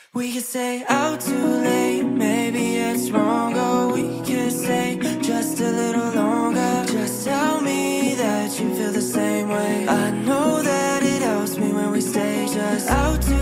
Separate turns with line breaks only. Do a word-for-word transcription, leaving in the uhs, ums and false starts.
We could stay out too late, maybe it's wrong. Or we could stay just a little longer. Just tell me that you feel the same way. I know that it helps me when we stay just out too